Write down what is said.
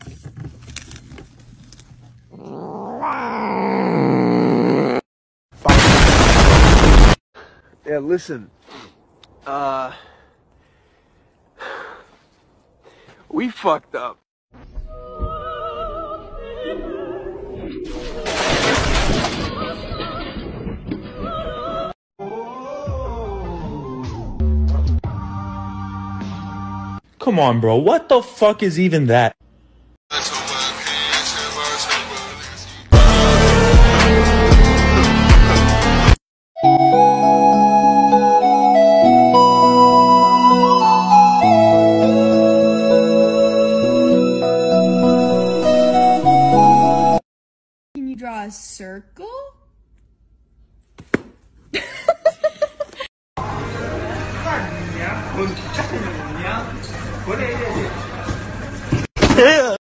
Yeah, listen. We fucked up. Come on, bro. What the fuck is even that? Can you draw a circle?